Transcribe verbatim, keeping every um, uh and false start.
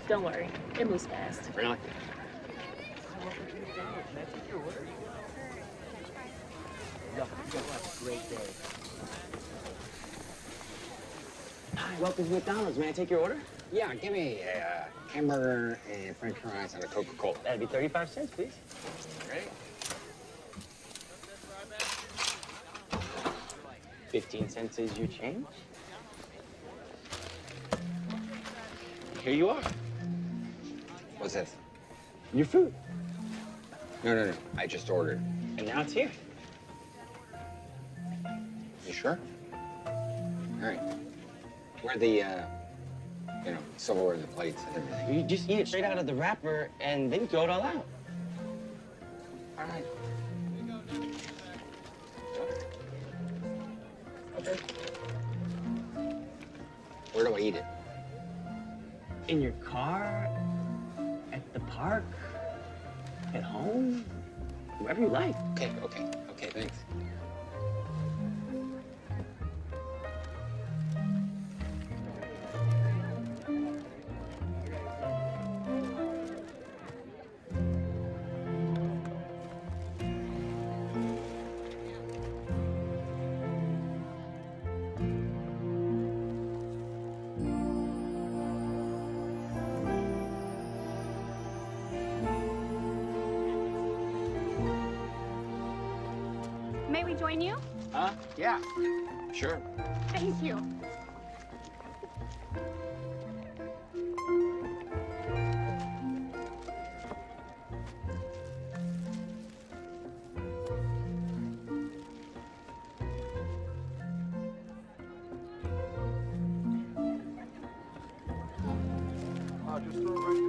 Don't worry, it moves fast. Really? Welcome to McDonald's. May I take your order? Look, you guys have a great day. Hi, welcome to McDonald's. May I take your order? Yeah, give me a uh, hamburger and french fries and a Coca-Cola. That'd be thirty-five cents, please. Ready? fifteen cents is your change. Here you are. What's this? Your food. No, no, no. I just ordered. And now it's here. You sure? All right. Where the, uh, you know, silverware, the plates and everything. You just eat it straight out of the wrapper and then throw it all out. All right. Okay. Where do I eat it? In your car, at the park, at home, wherever you like. Okay, okay, okay, thanks. May we join you? Huh? Yeah. Sure. Thank you. Uh, just throw it right